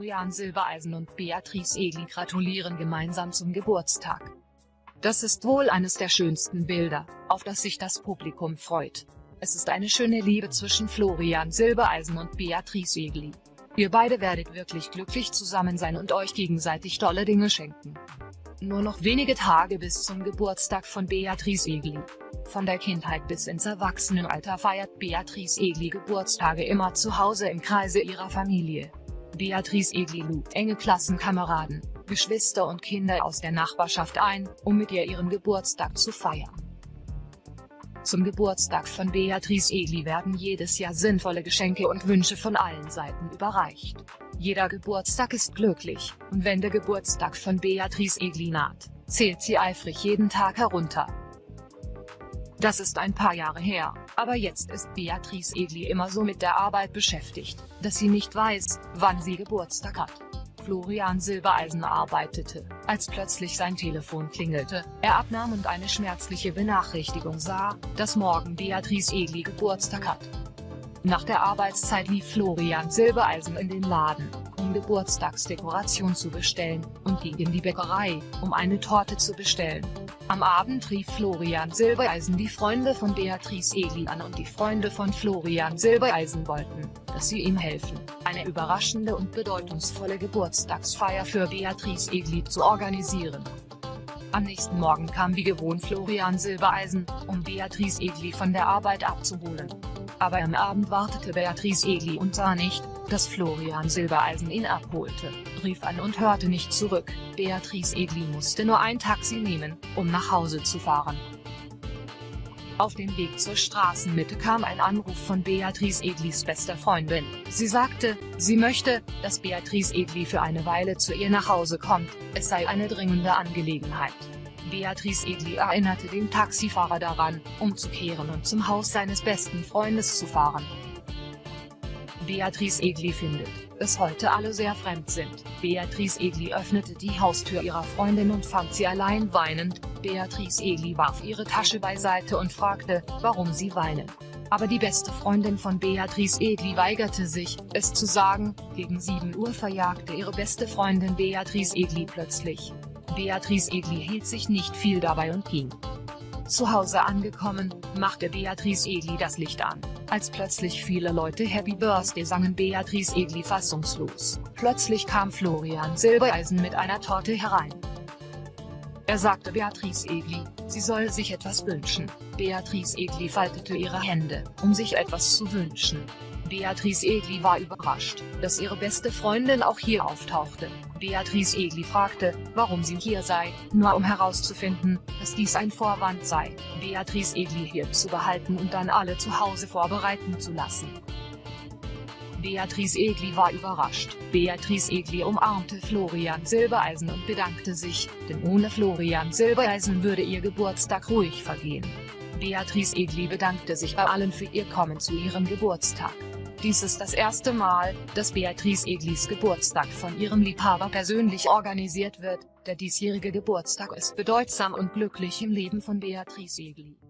Florian Silbereisen und Beatrice Egli gratulieren gemeinsam zum Geburtstag. Das ist wohl eines der schönsten Bilder, auf das sich das Publikum freut. Es ist eine schöne Liebe zwischen Florian Silbereisen und Beatrice Egli. Ihr beide werdet wirklich glücklich zusammen sein und euch gegenseitig tolle Dinge schenken. Nur noch wenige Tage bis zum Geburtstag von Beatrice Egli. Von der Kindheit bis ins Erwachsenenalter feiert Beatrice Egli Geburtstage immer zu Hause im Kreise ihrer Familie. Beatrice Egli lud enge Klassenkameraden, Geschwister und Kinder aus der Nachbarschaft ein, um mit ihr ihren Geburtstag zu feiern. Zum Geburtstag von Beatrice Egli werden jedes Jahr sinnvolle Geschenke und Wünsche von allen Seiten überreicht. Jeder Geburtstag ist glücklich, und wenn der Geburtstag von Beatrice Egli naht, zählt sie eifrig jeden Tag herunter. Das ist ein paar Jahre her, aber jetzt ist Beatrice Egli immer so mit der Arbeit beschäftigt, dass sie nicht weiß, wann sie Geburtstag hat. Florian Silbereisen arbeitete, als plötzlich sein Telefon klingelte, er abnahm und eine schmerzliche Benachrichtigung sah, dass morgen Beatrice Egli Geburtstag hat. Nach der Arbeitszeit lief Florian Silbereisen in den Laden, um Geburtstagsdekoration zu bestellen, und ging in die Bäckerei, um eine Torte zu bestellen. Am Abend rief Florian Silbereisen die Freunde von Beatrice Egli an und die Freunde von Florian Silbereisen wollten, dass sie ihm helfen, eine überraschende und bedeutungsvolle Geburtstagsfeier für Beatrice Egli zu organisieren. Am nächsten Morgen kam wie gewohnt Florian Silbereisen, um Beatrice Egli von der Arbeit abzuholen. Aber am Abend wartete Beatrice Egli und sah nicht, dass Florian Silbereisen ihn abholte, rief an und hörte nicht zurück. Beatrice Egli musste nur ein Taxi nehmen, um nach Hause zu fahren. Auf dem Weg zur Straßenmitte kam ein Anruf von Beatrice Eglis bester Freundin. Sie sagte, sie möchte, dass Beatrice Egli für eine Weile zu ihr nach Hause kommt, es sei eine dringende Angelegenheit. Beatrice Egli erinnerte den Taxifahrer daran, umzukehren und zum Haus seines besten Freundes zu fahren. Beatrice Egli findet, dass heute alle sehr fremd sind. Beatrice Egli öffnete die Haustür ihrer Freundin und fand sie allein weinend. Beatrice Egli warf ihre Tasche beiseite und fragte, warum sie weine. Aber die beste Freundin von Beatrice Egli weigerte sich, es zu sagen. Gegen 7 Uhr verjagte ihre beste Freundin Beatrice Egli plötzlich. Beatrice Egli hielt sich nicht viel dabei und ging. Zu Hause angekommen, machte Beatrice Egli das Licht an. Als plötzlich viele Leute Happy Birthday sangen, Beatrice Egli fassungslos. Plötzlich kam Florian Silbereisen mit einer Torte herein. Er sagte Beatrice Egli, sie soll sich etwas wünschen. Beatrice Egli faltete ihre Hände, um sich etwas zu wünschen. Beatrice Egli war überrascht, dass ihre beste Freundin auch hier auftauchte. Beatrice Egli fragte, warum sie hier sei, nur um herauszufinden, dass dies ein Vorwand sei, Beatrice Egli hier zu behalten und dann alle zu Hause vorbereiten zu lassen. Beatrice Egli war überrascht. Beatrice Egli umarmte Florian Silbereisen und bedankte sich, denn ohne Florian Silbereisen würde ihr Geburtstag ruhig vergehen. Beatrice Egli bedankte sich bei allen für ihr Kommen zu ihrem Geburtstag. Dies ist das erste Mal, dass Beatrice Eglis Geburtstag von ihrem Liebhaber persönlich organisiert wird. Der diesjährige Geburtstag ist bedeutsam und glücklich im Leben von Beatrice Egli.